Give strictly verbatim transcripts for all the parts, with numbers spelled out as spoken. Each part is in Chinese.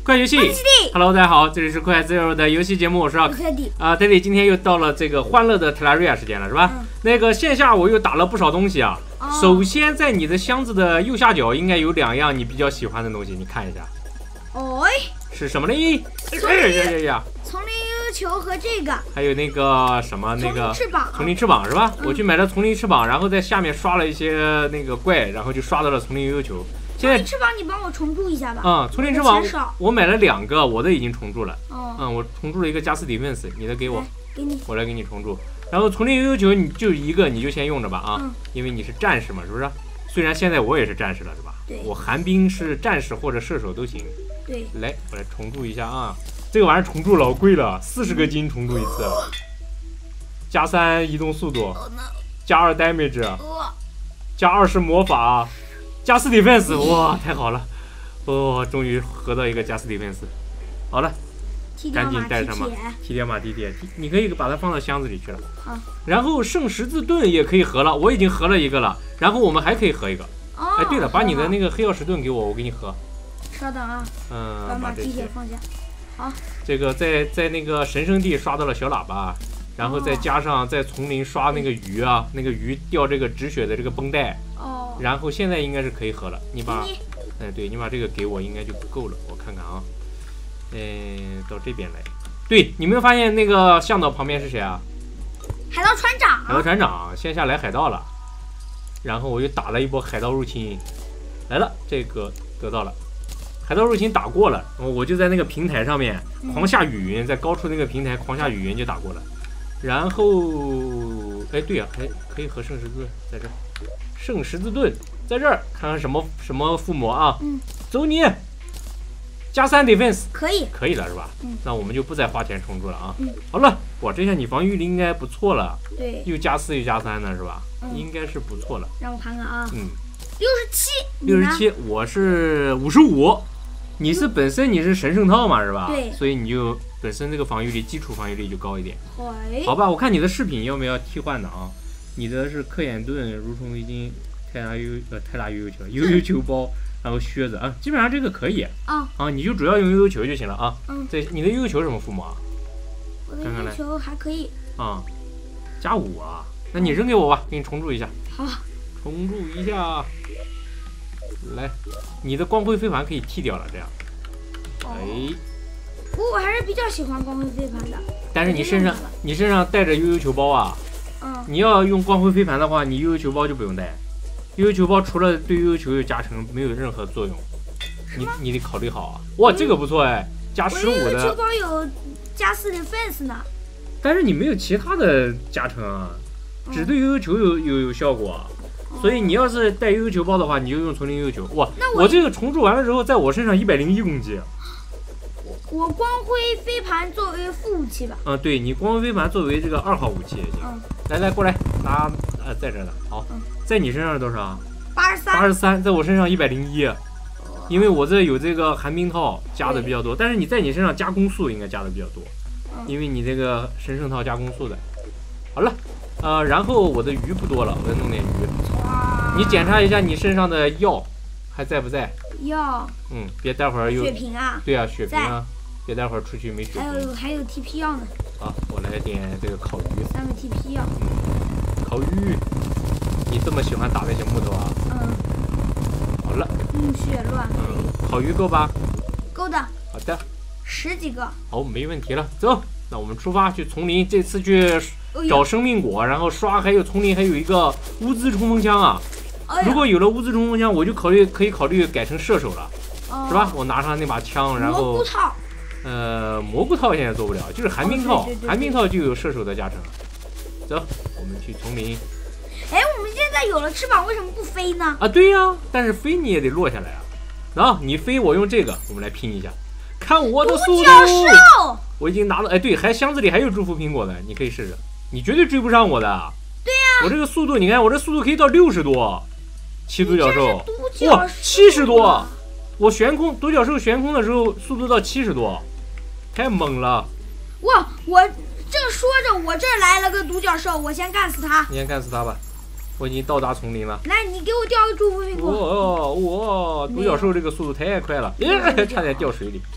快游戏 ，Hello， 大家好，这里是快 Zero 的游戏节目，我是 Rock 啊 ，Daddy， 今天又到了这个欢乐的特拉瑞亚时间了，是吧？嗯、那个线下我又打了不少东西啊。哦、首先，在你的箱子的右下角应该有两样你比较喜欢的东西，你看一下。 哦， 是什么呢？哎呀呀呀！ 丛林悠悠球和这个， 还有那个什么那个丛林翅膀， 丛林翅膀是吧？ 嗯、 我去买了丛林翅膀，然后在下面刷了一些那个怪，然后就刷到了丛林悠悠球。现在翅膀你帮我重铸一下吧。 啊、嗯，丛林翅膀我买了两个，我的已经重铸了。 哦、 嗯，我重铸了一个加斯迪芬斯，你的给我， 给你， 我来给你重铸。然后丛林悠悠球你就一个，你就先用着吧啊， 嗯、 因为你是战士嘛，是不是？虽然现在我也是战士了，是吧？ 对。 我寒冰是战士或者射手都行。 对。 来，我来重铸一下啊。这个玩意儿重铸老贵了，四十个金重铸一次，加三移动速度，加二 damage， 加二十魔法，加四 defense， 哇，太好了！哦，终于合到一个加四 defense。好了，赶紧带上吧。提点马蹄铁，你可以把它放到箱子里去了。 啊。 然后圣十字盾也可以合了，我已经合了一个了。然后我们还可以合一个。 哦。 哎，对了，把你的那个黑曜石盾给我，我给你合。 稍等啊。 嗯。 把马蹄铁放下。好， 这个在在那个神圣地刷到了小喇叭，然后再加上在丛林刷那个鱼啊，那个鱼掉这个止血的这个绷带， 哦， 然后现在应该是可以喝了。你把，哎，对你把这个给我应该就够了，我看看啊，嗯，到这边来。对，你没有发现那个向导旁边是谁啊？ 海盗船长。 海盗船长，线下来海盗了，然后我又打了一波海盗入侵，来了，这个得到了。海盗入侵打过了，我就在那个平台上面狂下雨云，在高处那个平台狂下雨云就打过了。然后，哎，对啊，还可以和圣十字盾在这儿，圣十字盾在这儿，看看什么什么附魔啊？ 嗯， 走你，加三 defense 可以， 可以了是吧？ 嗯， 那我们就不再花钱重铸了啊。 嗯， 好了，哇，这下你防御力应该不错了。 对， 又加四又加三的是吧？ 嗯， 应该是不错了。 让我看看啊。 嗯， 六十七， 六十七，我是五十五。你是本身你是神圣套嘛是吧？ 对， 所以你就本身这个防御力基础防御力就高一点。 对， 好吧，我看你的饰品要不要替换的啊？你的是刻眼盾、蠕虫围巾、泰拉悠呃泰拉悠悠球、悠悠球包，然后靴子啊，基本上这个可以啊啊，你就主要用悠悠球就行了啊。 嗯， 这你的悠悠球什么附魔啊？ 我的悠悠球还可以啊，加五啊，那你扔给我吧，给你重铸一下。 好， 重铸一下。来，你的光辉飞盘可以剃掉了，这样。哎， 不过我还是比较喜欢光辉飞盘的。 但是你身上你身上带着悠悠球包啊， 嗯， 你要用光辉飞盘的话，你悠悠球包就不用带。悠悠球包除了对悠悠球有加成，没有任何作用。你你得考虑好啊。哇，这个不错哎，加十五的。 悠悠球包有加四的 defense 呢。 但是你没有其他的加成啊，只对悠悠球有有有效果。所以你要是带悠悠球包的话，你就用丛林悠悠球。哇，我, 我这个重铸完了之后，在我身上一百零一攻击。 我光辉飞盘作为副武器吧。 嗯，对你光辉飞盘作为这个二号武器也行。 嗯， 来来过来，拿呃在这呢。好， 嗯、 在你身上是多少？ 八十三。 八十三，在我身上一百零一。因为我这有这个寒冰套加的比较多，但是你在你身上加攻速应该加的比较多， 嗯、 因为你这个神圣套加攻速的。好了。呃，然后我的鱼不多了，我再弄点鱼。你检查一下你身上的药还在不在？ 药。 嗯，别待会儿又。 血瓶啊。 对啊，血瓶啊，别待会儿出去没血瓶。 还有还有 T P 药呢。 啊，我来点这个烤鱼。 三个 T P 药。 嗯，烤鱼。你这么喜欢打那些木头啊？ 嗯。 好了。 木屑乱飞。 嗯，烤鱼够吧？ 够的。 好的。 十几个。 好，没问题了，走。那我们出发去丛林，这次去找生命果，然后刷还有丛林还有一个乌兹冲锋枪啊。 哎、 如果有了乌兹冲锋枪，我就考虑可以考虑改成射手了， 哦、 是吧？我拿上那把枪，然后蘑菇套， 呃，蘑菇套现在做不了，就是寒冰套， 哦、对对对对寒冰套就有射手的加成。走，我们去丛林。 哎，我们现在有了翅膀，为什么不飞呢？ 啊，对呀、啊，但是飞你也得落下来啊。然后你飞，我用这个，我们来拼一下。看我的速度！我已经拿了，哎，对，还箱子里还有祝福苹果的，你可以试试，你绝对追不上我的。 对呀、啊， 我这个速度，你看我这速度可以到六十多，七独角兽， 哇， 七十多，我悬空独角兽悬空的时候速度到七十多，太猛了。 哇，我正说着，我这儿来了个独角兽，我先干死它。 你先干死它吧。我已经到达丛林了。 来，你给我掉个祝福苹果。 哇哇！独角兽这个速度太快了，耶，差点掉水里。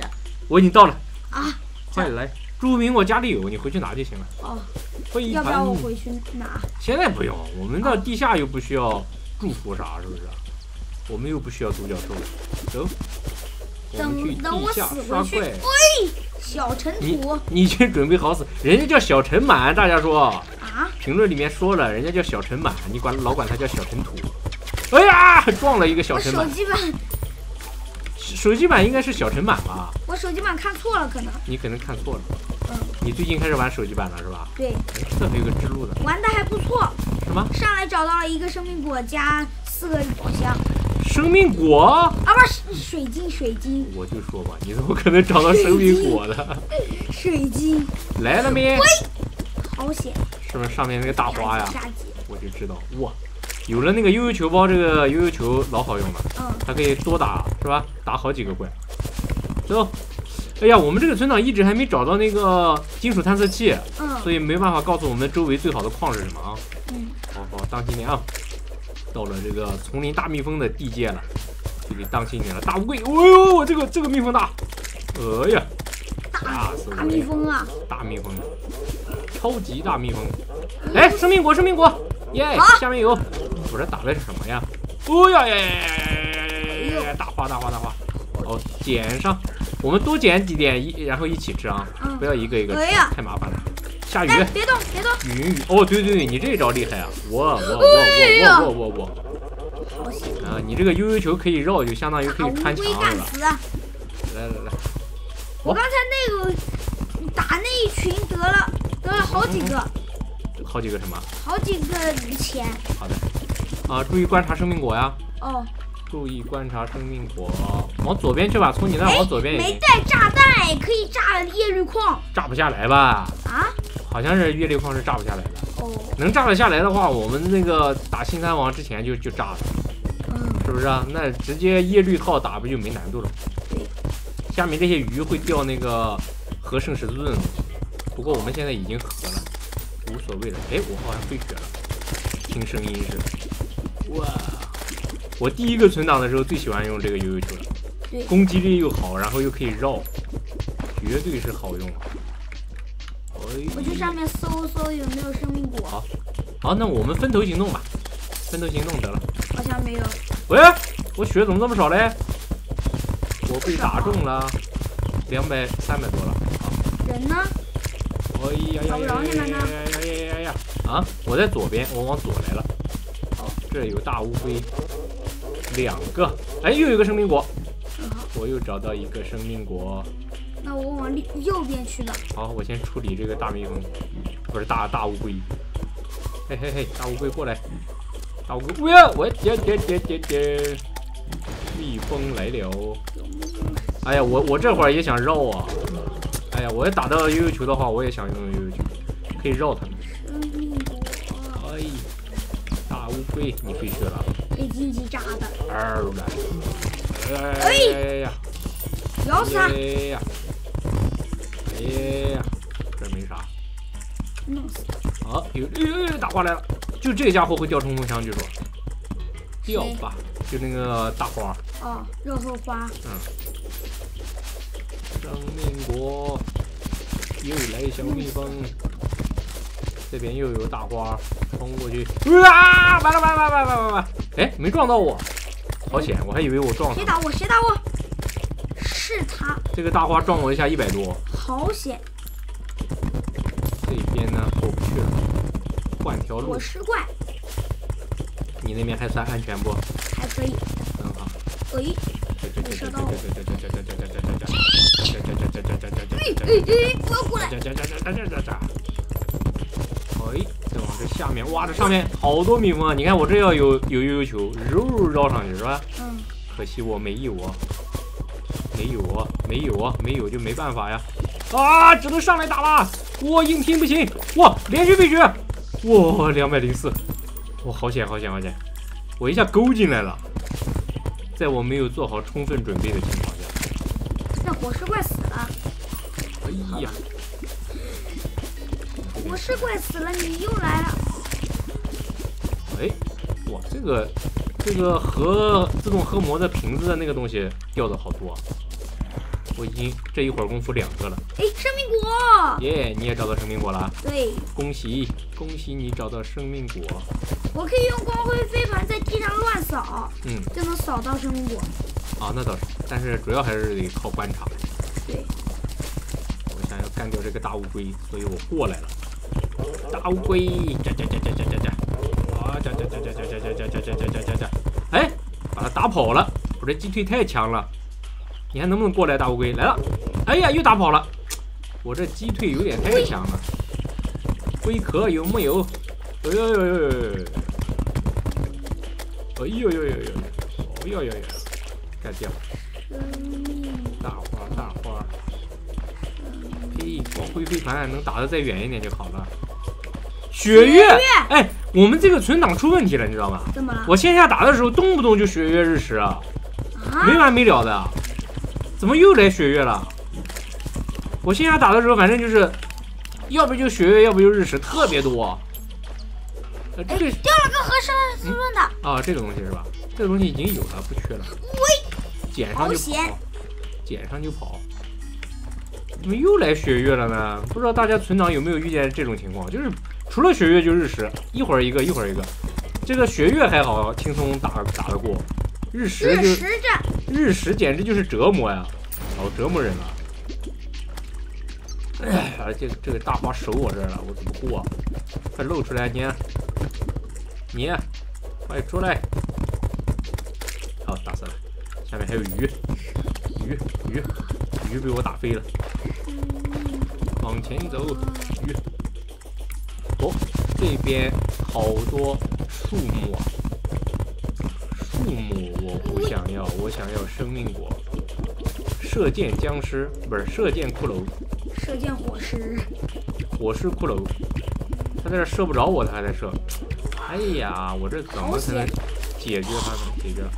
我已经到了啊！ 快来，朱明我家里有，你回去拿就行了。 哦， 会要不要我回去拿？ 现在不用，我们到地下又不需要祝福啥，是不是？我们又不需要独角兽，走。 等等我死回去。哎，小尘土， 你已经准备好死，人家叫小尘螨，大家说啊？ 评论里面说了，人家叫小尘螨，你管老管他叫小尘土。哎呀，撞了一个小尘螨。 手机版， 手机版应该是小尘螨吧？ 我手机版看错了，可能。 你可能看错了。 嗯。 你最近开始玩手机版了是吧？ 对。 哎，这还有个之路的。 玩的还不错。 什么？ 上来找到了一个生命果加四个宝箱。 生命果啊，不是水晶，水晶。 我就说吧，你怎么可能找到生命果的？ 水晶来了没？ 喂，好险！ 是不是上面那个大花呀？ 杀鸡， 我就知道哇，有了那个悠悠球包，这个悠悠球老好用了。 嗯， 它可以多打是吧？打好几个怪。走。哎呀，我们这个村长一直还没找到那个金属探测器， 嗯， 所以没办法告诉我们周围最好的矿是什么啊。 嗯， 好好当心点啊。到了这个丛林大蜜蜂的地界了，就得当心点了。大乌龟，哦呦，我这个这个蜜蜂大，哎呀，吓死我了！ 大蜜蜂啊， 大蜜蜂，超级大蜜蜂。哎，生命果，生命果，耶！下面有，我这打的是什么呀？哦呀呀呀呀呀呀！大花大花大花，哦，捡上，我们多捡几点一，然后一起吃啊，不要一个一个吃，太麻烦了。下雨， 别动，别动！ 雨雨哦，对对对，你这一招厉害啊！我我我我我我我我，好险啊！你这个悠悠球可以绕，就相当于可以穿墙了。来来来， 我刚才那个打那一群得了得了好几个， 好几个什么？ 好几个钱。 好的，啊，注意观察生命果呀。 哦。 注意观察生命果，往左边去吧，从你那往左边也行。 没带炸弹，可以炸叶绿矿。 炸不下来吧？ 啊？ 好像是叶绿矿是炸不下来的。 哦。 能炸得下来的话，我们那个打新三王之前就就炸了。 嗯。 是不是啊？那直接叶绿套打不就没难度了？ 对。 下面这些鱼会掉那个核圣十字盾的东西，不过我们现在已经合了，无所谓了。哎，我好像飞血了，听声音是。哇！我第一个存档的时候最喜欢用这个悠悠球了， 对， 攻击力又好，然后又可以绕，绝对是好用。 我去上面搜搜有没有生命果。 好，好，那我们分头行动吧，分头行动得了。 好像没有。 喂，我血怎么这么少嘞？我被打中了，两百三百多了。 人呢？ 哎呀呀呀呀呀呀呀呀呀！啊，我在左边，我往左来了。好，这有大乌龟。两个，哎，又有一个生命果，我又找到一个生命果。 那我往右边去了。 好，我先处理这个大蜜蜂，不是大大乌龟。嘿嘿嘿，大乌龟过来，大乌龟，喂，我接接接接接，蜜蜂来了。哎呀，我我这会儿也想绕啊。哎呀，我要打到悠悠球的话，我也想用悠悠球，可以绕它们。 生命果。 哎，大乌龟，你飞去了。 被荆棘扎的。 二了。 哎呀呀！ 咬死他！ 哎呀！哎呀！这没啥。 弄死他！好，有有有大花来了，就这家伙会掉冲锋枪，据说。掉吧，就那个大花。 哦，肉后花。 嗯。生命果，又来小蜜蜂。这边又有大花，冲过去！啊！完了完了完了完了完了！哎，没撞到我，好险！我还以为我撞了。 谁打我？谁打我？是他。 这个大花撞我一下一百多。 好险！ 这边呢过不去了，换条路。 我是怪。 你那边还算安全不？ 还可以。 很好。 哎。 没射到我。 哎哎哎！不要过来！ 哎，再往这下面，哇，这上面好多蜜蜂啊！你看我这要有有悠悠球，揉揉绕上去是吧？ 嗯。 可惜我没有啊，没有啊，没有啊，没有就没办法呀！啊，只能上来打了！哇，硬拼不行！哇，连续飞血！哇，两百零四！哇，好险，好险，好险！我一下勾进来了，在我没有做好充分准备的情况下。 那火尸怪死了。 哎呀！ 火尸怪死了，你又来了。 哎，哇，这个这个核自动核膜的瓶子的那个东西掉的好多。 我已经这一会儿功夫两个了。 哎，生命果！ 耶，你也找到生命果了？ 对， 恭喜恭喜你找到生命果。 我可以用光辉飞盘在地上乱扫， 嗯， 就能扫到生命果。 啊，那倒是，但是主要还是得靠观察。 对， 我想要干掉这个大乌龟，所以我过来了。大乌龟，喳喳喳喳喳喳喳，啊，喳喳喳喳喳喳喳喳喳喳喳喳喳，哎，把它打跑了。我这鸡腿太强了，你还能不能过来，大乌龟？来了，哎呀，又打跑了。我这鸡腿有点太强了。龟壳有木有？哎呦呦呦呦呦！哎呦呦呦呦！哎呦呦呦！干掉！大花大花！嘿，光辉飞盘能打得再远一点就好了。血月！哎，我们这个存档出问题了，你知道吗？ 怎么了？ 我线下打的时候动不动就血月日食啊， 啊没完没了的。怎么又来血月了？我线下打的时候，反正就是，要不就血月，要不就日食，特别多。呃，这个哎掉了个和生滋润的。 啊，这个东西是吧？这个东西已经有了，不缺了。 喂， 捡上就好险跑，捡上就跑。怎么又来血月了呢？不知道大家存档有没有遇见这种情况？就是除了血月就日食，一会儿一个，一会儿一个。这个血月还好，轻松打打得过。日食就日食战， 日食简直就是折磨呀，好折磨人了。哎呀，这个这个大花守我这儿了，我怎么过？快露出来你！你，快出来！好，打死了。下面还有鱼，鱼鱼鱼被我打飞了。往前走，鱼。哦，这边好多树木啊！树木我不想要，我想要生命果。射箭僵尸不是射箭骷髅。 射箭火狮， 火狮骷髅，他在这射不着我，他还在射。哎呀，我这怎么才能解决他呢？解决了。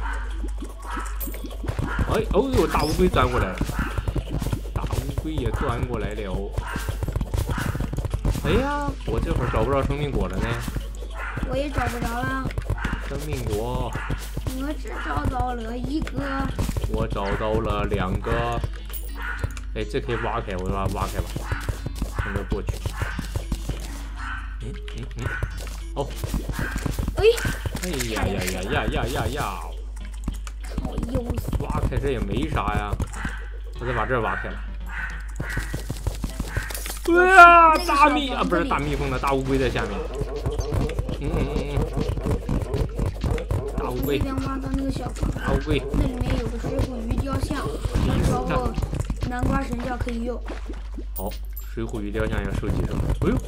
哎，哦呦，大乌龟钻过来了，大乌龟也钻过来了。哎呀，我这会儿找不着生命果了呢。 我也找不着了。 生命果， 我只找到了一个。 我找到了两个。哎，这可以挖开，我把它挖开吧，从这过去。嗯嗯嗯，哦， 哎， 哎呀呀呀呀呀呀呀！ 好优死！ 挖开这也没啥呀，我再把这挖开了。对呀，大蜜啊，不是大蜜蜂的，大乌龟在下面。嗯嗯嗯嗯，大乌龟。 这边挖到那个小房， 大乌龟。 那里面有个水浒鱼雕像，到时候南瓜神教可以用。 好，水浒鱼雕像要收集什么？哎呦，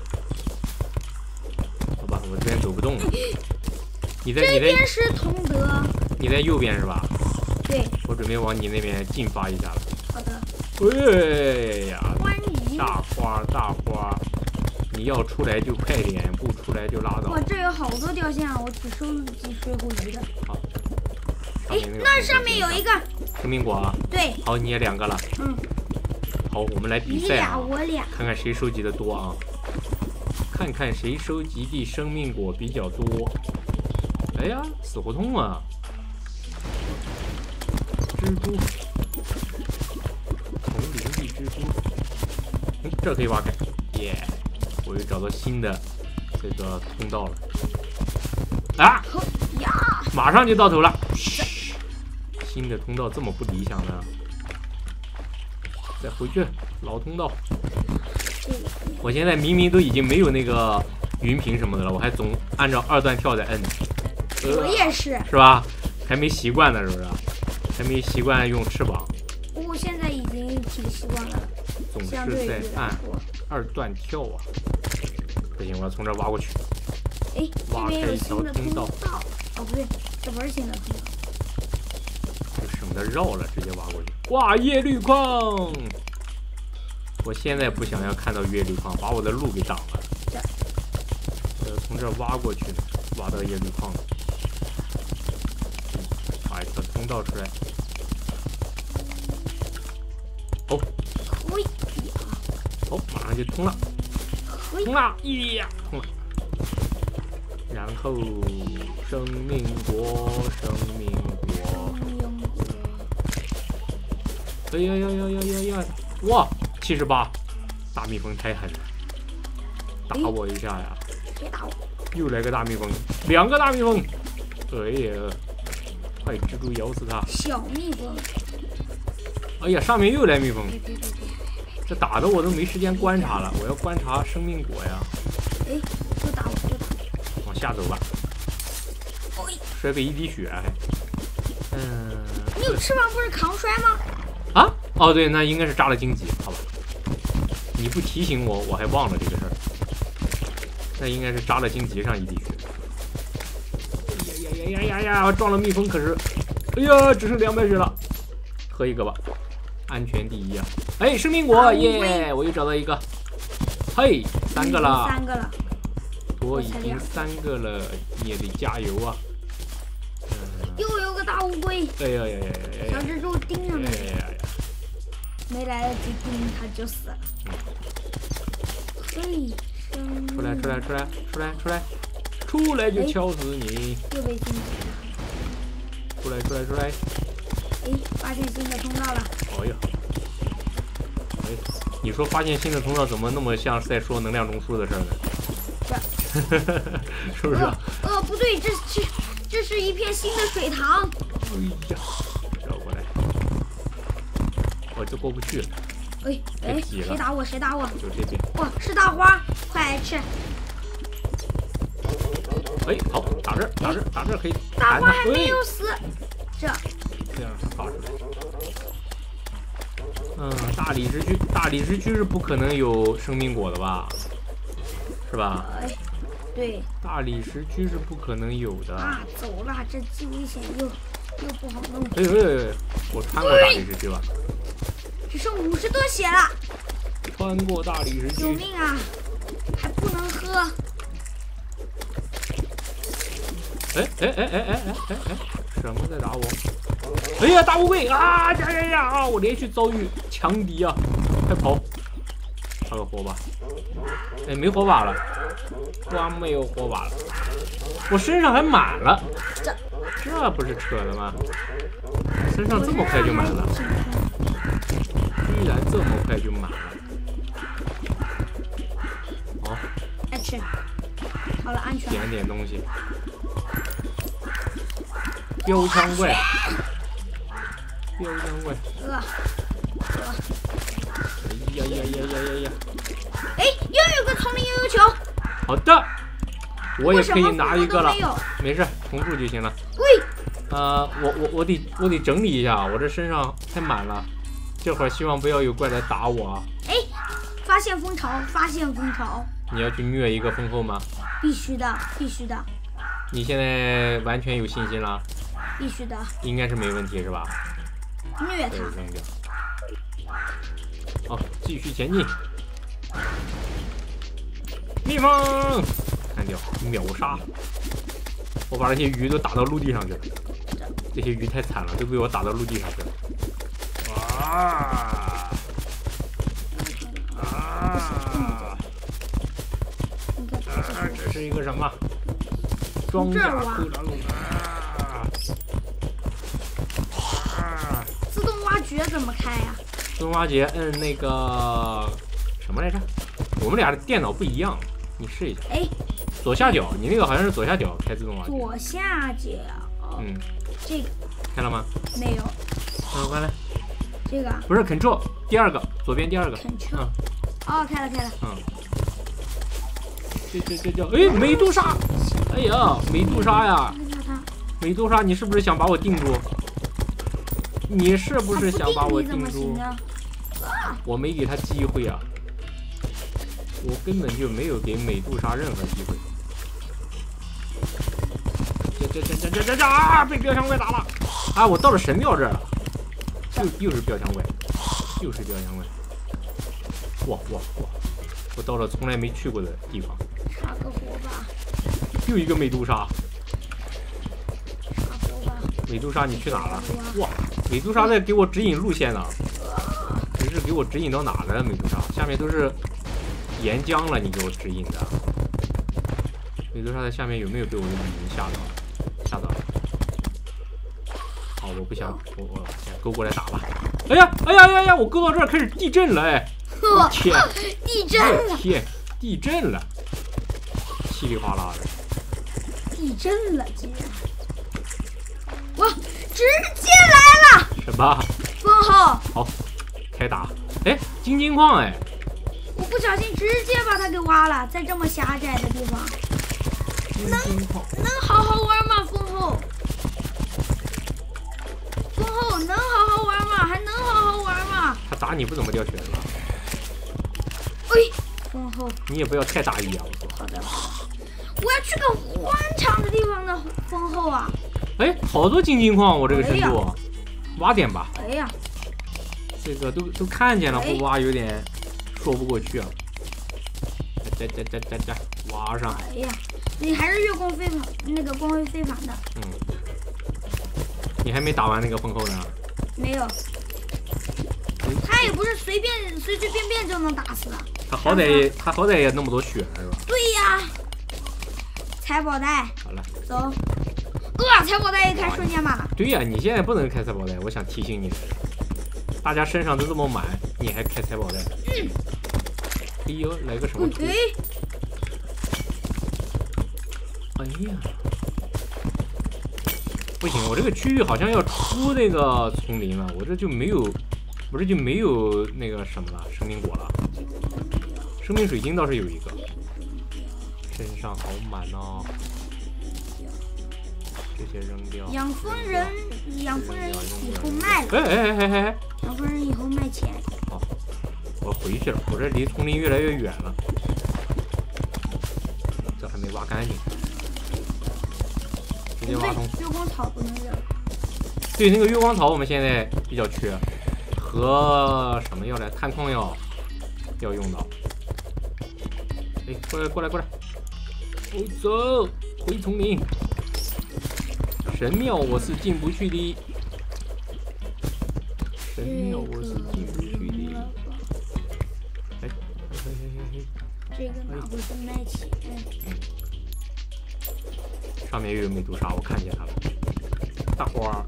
好吧，我这边走不动了。你在你在这边是同德。 你在右边是吧？ 对。 我准备往你那边进发一下了。 好的。 哎呀， 欢迎。 大花大花，你要出来就快点，不出来就拉倒。 哇，这有好多雕像，我只收集水浒鱼的。 好。 哎，那上面有一个生命果啊。 对。 好，你也两个了。 嗯。 好，我们来比你俩赛啊， 我俩， 看看谁收集的多啊！看看谁收集的生命果比较多。哎呀，死胡同啊！蜘蛛，丛林地蜘蛛，嗯，这可以挖开，耶！我又找到新的这个通道了。啊！ 呀， 马上就到头了。新的通道这么不理想呢？再回去，老通道。我现在明明都已经没有那个云屏什么的了，我还总按照二段跳在摁。 呃、我也是。 是吧？还没习惯呢，是不是？还没习惯用翅膀。 不过现在已经挺习惯了。 总是在按二段跳啊！不行，我要从这挖过去。 哎， 挖开一条通道。 哦，不对，这不是新的通道。 就省得绕了，直接挖过去。哇，叶绿矿！我现在不想要看到叶绿矿，把我的路给挡了。呃，从这挖过去，挖到叶绿矿了。把一条通道出来。哦， 可以呀！ 哦，马上就通了，通了，咦呀，通了。然后生命果，生命果。 哎呀呀呀呀呀呀！哇，七十八，大蜜蜂太狠了，打我一下呀！ 别打我！ 又来个大蜜蜂，两个大蜜蜂！哎呀，快蜘蛛咬死它！ 小蜜蜂。 哎呀，上面又来蜜蜂， 别别别别！ 这打的我都没时间观察了，我要观察生命果呀。 哎，又打我，又打我！ 往下走吧。 哎， 摔飞一滴血还。嗯。 你有翅膀不是扛摔吗？ 啊？哦，对，那应该是扎了荆棘，好吧。你不提醒我，我还忘了这个事儿。那应该是扎了荆棘上一滴血。哎呀呀呀呀呀呀！撞了蜜蜂可是，哎呀，只剩两百血了，喝一个吧，安全第一啊！哎，生命果耶！我又找到一个，嘿，三个了， 三个了， 我已经三个了，你也得加油啊！ 嗯、又有个大乌龟！ 哎呀呀呀呀！ 小蜘蛛盯上了， 哎呀呀！ 没来得及盯，它就死了。嘿。 出来出来出来出来出来出来就敲死你！ 又被禁止了。 出来出来出来！ 哎，发现新的通道了！ 哎呀，哎，你说发现新的通道怎么那么像是在说能量中枢的事儿呢？是不是？ 呃，呃不对，这是这是一片新的水塘。 哎呀，绕过来，我这过不去了。 哎哎，谁打我？谁打我？ 就这边。 哇，是大花，快来吃！ 哎，好，打这儿，打这儿，打这儿可以。 大花还没有死，这这样发出来。嗯，大理石区，大理石区是不可能有生命果的吧？是吧？ 哎，对。 大理石区是不可能有的。 啊，走了，这既危险又又不好弄。 哎哎哎，我穿过大理石区吧？ 只剩五十多血了。 穿过大理石区。 救命啊！还不能喝。 哎哎哎哎哎哎哎哎！什么在打我？哎呀，大乌龟啊！呀呀呀！啊！我连续遭遇强敌啊！快跑！插个火把。哎，没火把了，光没有火把了。我身上还满了， 这这不是扯的吗？身上这么快就满了，居然这么快就满了。好， 来吃。好了，安全。 捡点东西。标枪怪，标枪怪。 呃，呃。 哎呀呀呀呀呀呀！ 哎，又有个丛林悠悠球。 好的，我也可以拿一个了。 没, 没事，重复就行了。 喂， 呃，我我我得我得整理一下，我这身上太满了。这会儿希望不要有怪来打我啊！ 哎，发现蜂巢，发现蜂巢！ 你要去虐一个蜂后吗？ 必须的，必须的。 你现在完全有信心了？ 必须的。 应该是没问题是吧？ 虐他。 好，继续前进。蜜蜂，干掉，秒杀！我把那些鱼都打到陆地上去了。这些鱼太惨了，都被我打到陆地上去了。啊啊！啊！这是一个什么？装甲克拉鲁啊！啊！ 自动挖掘怎么开呀？ 自动挖掘，摁那个什么来着？我们俩的电脑不一样，你试一下。 哎， 左下角，你那个好像是左下角开自动挖掘。 左下角。 嗯， 这个开了吗？ 没有。 嗯，关来。 这个不是 Control， 第二个，左边第二个。 Control。 嗯。 哦，开了开了。 嗯。这这这叫哎，美杜莎！哎呀，美杜莎呀！美杜莎，你是不是想把我定住？你是不是想把我定住？我没给他机会啊！我根本就没有给美杜莎任何机会。这这这这这这这啊！被标枪怪打了！啊，我到了神庙这儿了，又又是标枪怪，又是标枪怪！哇哇哇！我到了从来没去过的地方。 插个火把。 又一个美杜莎。 插火把。 美杜莎，你去哪了？哇！美杜莎在给我指引路线呢。你是给我指引到哪了，美杜莎？下面都是岩浆了，你给我指引的。美杜莎在下面有没有被我的语音吓到了？吓到了。好，我不想，我我勾过来打吧。 哎呀哎呀呀呀！我搁到这儿开始地震了哎！我天！ 地震了！ 天！地震了！稀里哗啦的。 地震了，竟然！哇，直接来了！ 什么？ 封号。 好，开打！哎，金金矿哎！ 我不小心直接把它给挖了，在这么狭窄的地方，能能好好玩吗？封后，封后能好好玩吗？还能好好玩吗？ 他打你不怎么掉血是吧？ 哎，封后， 你也不要太大意啊！我说。 好的，我要去个宽敞的地方的封后啊！ 哎，好多金金矿，我这个深度，哎、挖点吧。 哎呀， 这个都都看见了，不挖有点。说不过去啊！加加加加加，挖上！ 哎呀，你还是月光非凡，那个光辉非凡的。 嗯，你还没打完那个封后呢？ 没有。他也不是随便随随便便就能打死的。 他好歹他好歹也那么多血是吧？ 对呀。财宝袋。 好了， 走。呃，财宝袋一开瞬间满了。 对呀，你现在不能开财宝袋，我想提醒你。大家身上都这么满，你还开财宝袋？嗯。哎呦，来个什么图？哎呀，不行，我这个区域好像要出那个丛林了，我这就没有，我这就没有那个什么了，生命果了。生命水晶倒是有一个，身上好满哦。这些扔掉。 养蜂人，养蜂人以后卖了。 哎哎哎哎哎！ 养蜂人以后卖钱。 好，我回去了，我这离丛林越来越远了。这还没挖干净，直接挖通。 月光草不能扔。 对，那个月光草我们现在比较缺，和什么药来？碳矿药要用到。哎，过来过来过来！我走，回丛林。神庙我是进不去的，神庙我是进不去的。哎，嘿嘿嘿嘿， 这个哪会是卖钱？ 嗯，上面又有美杜莎，我看见它了。大花，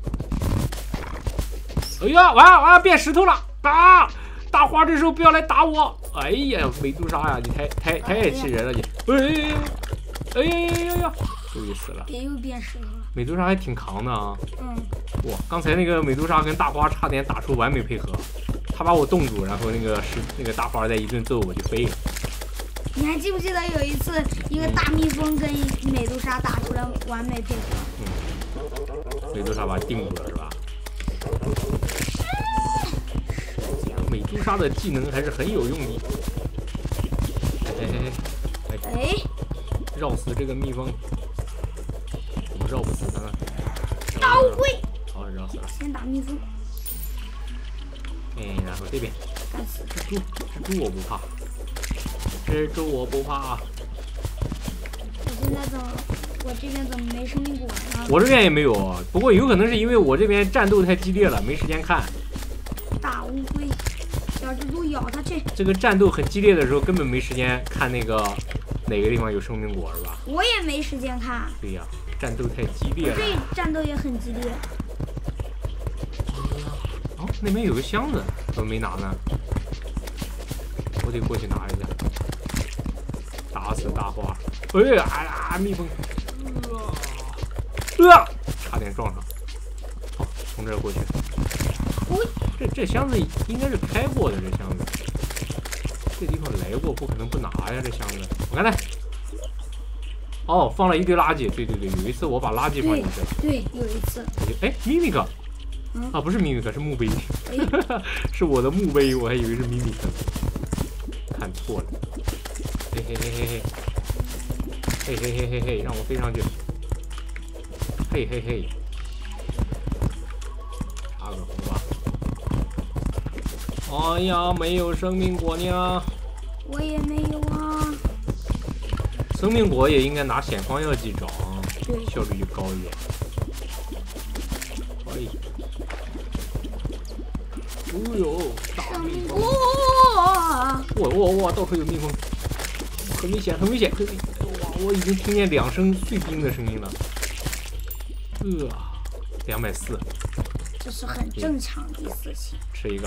哎呀，完完变石头了！啊，大花这时候不要来打我！哎呀，美杜莎呀，你太太太气人了你！哎哎呀呀呀呀！终于死了。 别又变石头了。 美杜莎还挺扛的啊！ 嗯， 哇，刚才那个美杜莎跟大花差点打出完美配合，他把我冻住，然后那个是那个大花再一顿揍我就飞了。 你还记不记得有一次一个大蜜蜂跟美杜莎打出了完美配合？ 嗯，美杜莎把定住了是吧？美杜莎的技能还是很有用的。哎哎哎！ 哎， 绕死这个蜜蜂。绕不死他呢， 刀龟， 好，绕死了。 先打蜜蜂， 哎，然后这边， 干死蜘蛛，蜘蛛我不怕，蜘蛛我不怕。 我现在怎么，我这边怎么没生命果呢？ 我这边也没有，不过有可能是因为我这边战斗太激烈了，没时间看。 大乌龟，小蜘蛛咬它去。 这个战斗很激烈的时候，根本没时间看那个哪个地方有生命果，是吧？ 我也没时间看。 对呀。战斗太激烈了， 这战斗也很激烈。 哦，那边有个箱子，怎么没拿呢？我得过去拿一下。打死大花！哎呀呀，蜜蜂！呃，呃，差点撞上。好，从这儿过去。 哦， 这这箱子应该是开过的，这箱子。这地方来过，不可能不拿呀，这箱子。我看看。哦，放了一堆垃圾。对对对，有一次我把垃圾放进去了。 对，有一次。 哎，咪咪克， 嗯、 啊，不是咪咪克，是墓碑，是我的墓碑，我还以为是咪咪克，看错了。嘿嘿嘿嘿嘿，嘿嘿嘿嘿嘿，让我飞上去。嘿嘿嘿，插个红吧。哎呀，没有生命果呢。 我也没有啊。 生命果也应该拿显光药剂找， 对， 效率就高一点。哎，哦呦，大蜜蜂！哇哇哇！到处有蜜蜂，很危险，很危险！很危险！哇，我已经听见两声碎冰的声音了。呃，两百四， 这是很正常的事情。 吃一个。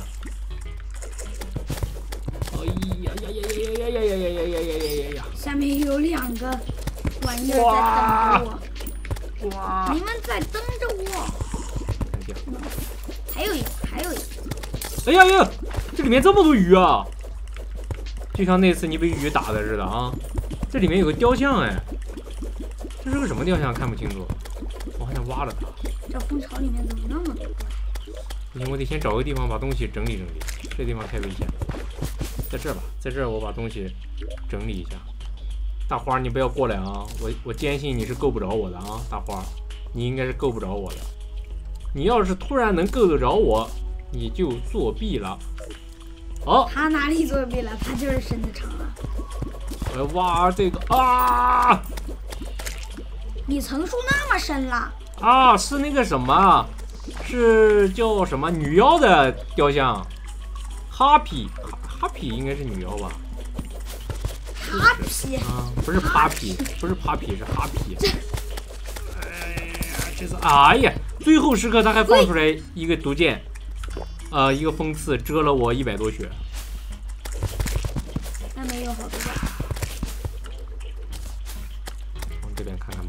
哎呀呀呀呀呀呀呀呀呀呀呀呀呀！ 下面有两个玩意儿在等着我。哇！你们在等着我。还有一个，还有一个。 哎呀呀！这里面这么多鱼啊！就像那次你被鱼打的似的啊！这里面有个雕像哎，这是个什么雕像？看不清楚。我好像挖了它。 这蜂巢里面怎么那么多怪？ 不行，我得先找个地方把东西整理整理。这地方太危险了。在这儿吧，在这儿我把东西整理一下。大花，你不要过来啊！我我坚信你是够不着我的啊，大花，你应该是够不着我的。你要是突然能够得着我，你就作弊了。哦， 他哪里作弊了？他就是伸的长啊。 我要挖这个啊！ 你层数那么深了？ 啊，是那个什么，是叫什么女妖的雕像，哈皮。哈皮应该是女妖吧？ 哈皮啊，不是哈皮，不是哈皮，是哈皮。哎呀，这次哎呀，最后时刻他还放出来一个毒箭，呃，一个锋刺遮了我一百多血。 那没有好多吧？ 往这边看看吧，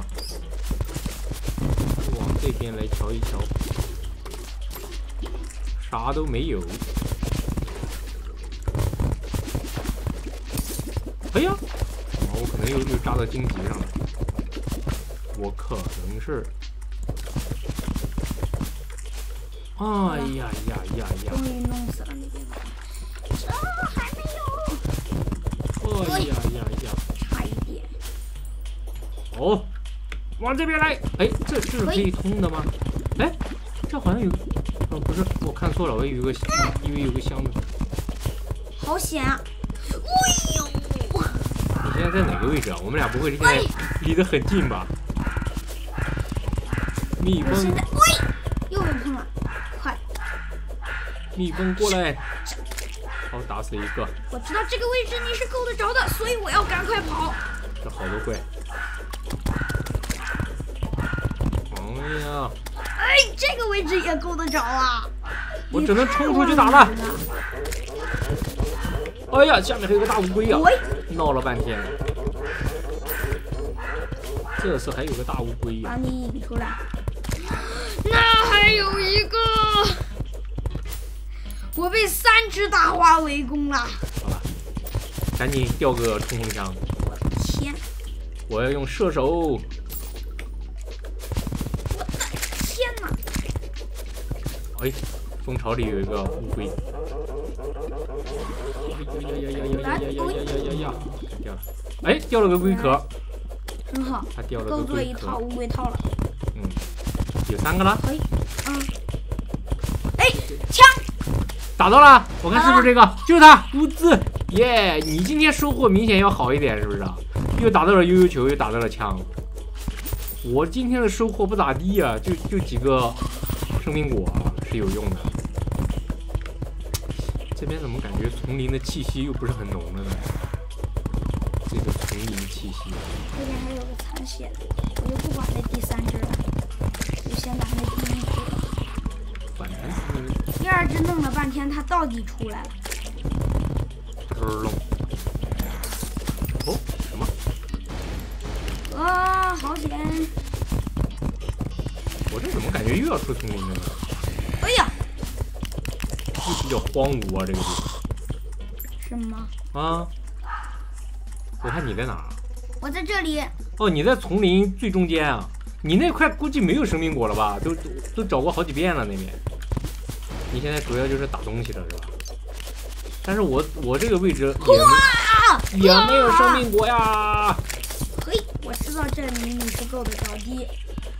往这边来瞧一瞧，啥都没有。哎呀，我可能又又扎到荆棘上了，我可能是，哎呀呀呀呀！ 终于弄死了那边，这还没有。 哎呀呀呀！ 差一点。 哦，往这边来！哎，这这是可以通的吗？哎，这好像有，哦，不是，我看错了，我以为有个，以为有个箱子。 好险啊！哎呦！ 你现在在哪个位置啊？我们俩不会现在离得很近吧？蜜蜂， 喂，又有碰了，快！ 蜜蜂过来，好，打死一个。 我知道这个位置你是够得着的，所以我要赶快跑。 这好多怪。哎呀！ 哎，这个位置也够得着啊！ 我只能冲出去打了。哎呀，下面还有个大乌龟呀！闹了半天，这次还有个大乌龟呀！ 把你引出来。那还有一个，我被三只大花围攻了。 好了，赶紧调个冲锋枪。 我的天！ 我要用射手。我的天哪！ 哎，蜂巢里有一个乌龟。呀呀呀呀呀呀呀呀呀呀！掉了，哎，掉了个龟壳， 很好， 它掉了个够做一套乌龟套了。 嗯，有三个了。 可以，嗯。哎，枪打到了，我看是不是这个？就是它，乌兹，耶！你今天收获明显要好一点，是不是啊？又打到了悠悠球，又打到了枪。我今天的收获不咋地啊，就就几个生命果是有用的。这边怎么感觉丛林的气息又不是很浓了呢？这个丛林气息。 这边还有个残血的，我就不管那第三只了，就先打那第一只。 反正第二只弄了半天，它到底出来了。 龙。哦，什么？ 啊，好险！ 我这怎么感觉又要出丛林了呢？ 哎呀！ 就比较荒芜啊，这个地方。 是吗？ 啊！我看你在哪儿？ 我在这里。 哦，你在丛林最中间啊！你那块估计没有生命果了吧？都都都找过好几遍了那边。你现在主要就是打东西了是吧？但是我我这个位置也也没有生命果呀。 嘿，我知道这里你是够得着的。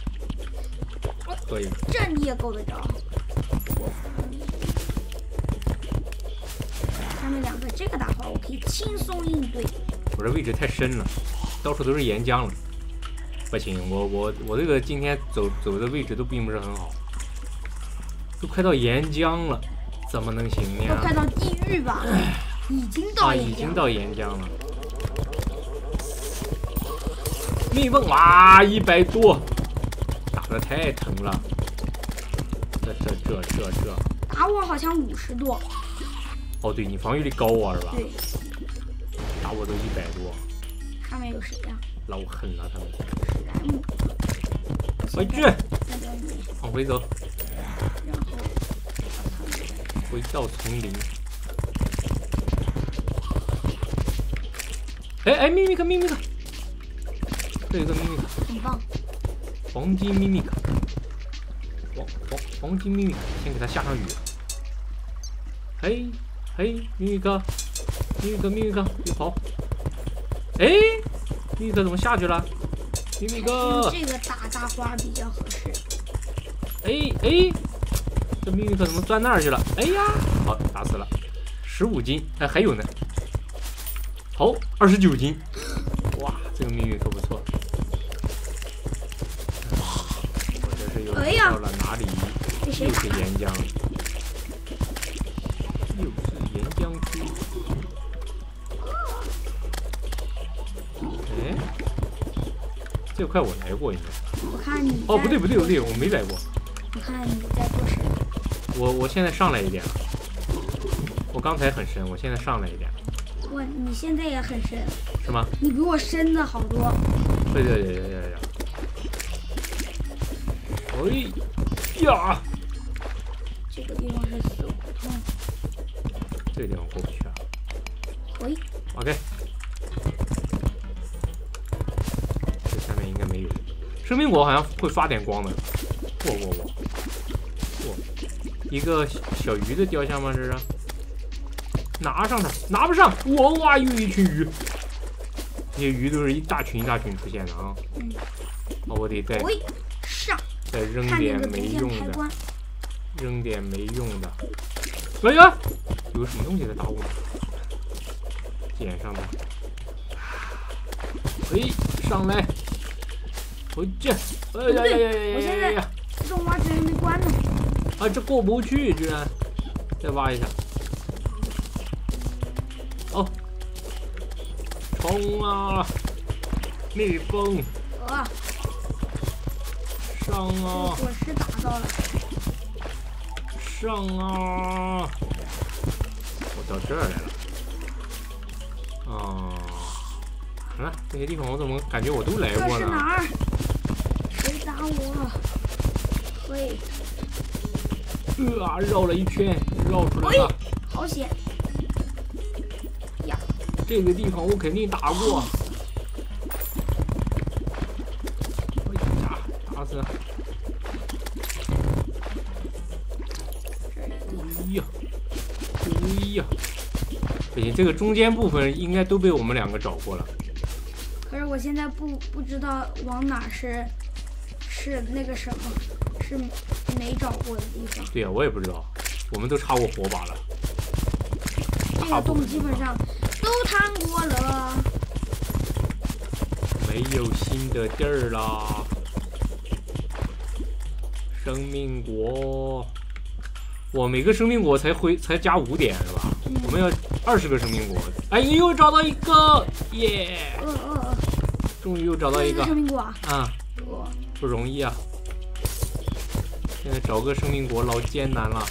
可以。 这你也够得着。下面两个这个大花我可以轻松应对。 我这位置太深了，到处都是岩浆了。不行，我我我这个今天走走的位置都并不是很好，都快到岩浆了，怎么能行呢？ 都快到地狱吧？已经到岩浆了。啊， 已经到岩浆了。蜜蜂哇，一百多，打得太疼了。这这这这这。 打我好像五十多。 哦，对你防御力高啊，是吧？ 对。 打我都一百多。 上面有谁呀？ 老狠了他们。 史莱姆。 回去。往回走。 然后。 回到丛林。哎哎，秘密克，秘密克。这有个秘密克。 很棒。 黄金秘密克。黄黄黄金秘密克，先给它下上雨。嘿。嘿，秘密克，秘密克，秘密克，别跑！哎，秘密克怎么下去了？秘密克， 用这个打大花比较合适。 哎哎，这秘密克怎么钻那儿去了？哎呀，好，打死了，十五斤，哎，还有呢。好，二十九斤，哇，这个秘密克不错。我这是又来到了哪里？又是岩浆。又是岩浆区。哎，这块我来过应该。 我看你。 哦，不对不对不对，我没来过。 我看你在做什么？ 我我现在上来一点了。我刚才很深，我现在上来一点。 哇，你现在也很深。 是吗？ 你比我深的好多。 对对对对对对。哎呀！ 这个地方是死胡同。 这个地方过不去啊。 喂。 OK。这下面应该没有。生命果好像会发点光的。哇哇哇！哇，一个小鱼的雕像吗？这是？拿上它，拿不上！哇哇，又一群鱼。这些鱼都是一大群一大群出现的啊。 嗯。 哦，我得再上。 再扔点没用的。扔点没用的。哎呀，有什么东西在打我？捡上它。哎，上来，回去。哎呀呀呀呀呀呀！ 自动挖掘还没关呢。 啊，这过不去，居然！再挖一下。哦，冲啊！蜜蜂。 呃。 上啊！ 果实打到了。 上啊！我到这儿来了。啊，啊，这些地方我怎么感觉我都来过呢？ 这是哪儿？谁打我？喂！ 啊，绕了一圈，绕出来了。 好险！呀， 这个地方我肯定打过。哎呀，打死！哎呀，哎呀，不行，这个中间部分应该都被我们两个找过了。 可是我现在不不知道往哪是是那个什么，是没找过的地方。 对呀、啊，我也不知道，我们都插过火把了。 这个洞基本上都探过了， 没有新的地儿啦。生命果。我每个生命果才会才加五点是吧？嗯、我们要二十个生命果。哎，又找到一个，耶！ 呃呃呃， 终于又找到一个生命果啊！不容易啊！现在找个生命果老艰难了。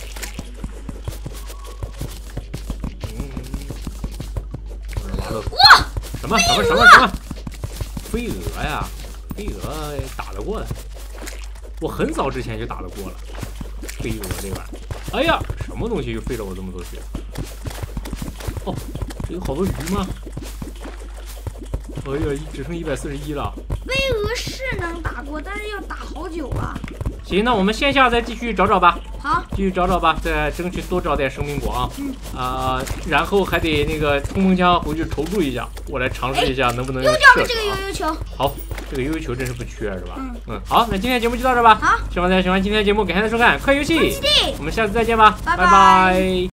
嗯，完了！ 哇！ 什么什么什么什么？飞蛾呀！飞蛾打得过的，我很早之前就打得过了。飞蛾这玩意儿。哎呀，什么东西又费了我这么多血？哦，这有好多鱼吗？哎呀，只剩一百四十一了。 飞蛾是能打过，但是要打好久啊。 行，那我们线下再继续找找吧。 好， 继续找找吧，再争取多找点生命果啊。 嗯。 啊、呃，然后还得那个冲锋枪回去筹注一下，我来尝试一下能不能射。 又掉了这个悠悠球。 好，这个悠悠球真是不缺是吧？ 嗯嗯。好，那今天节目就到这吧。 好， 希望大家喜欢今天的节目，感谢大家收看，快游戏。 我们下次再见吧， 拜拜。 拜拜。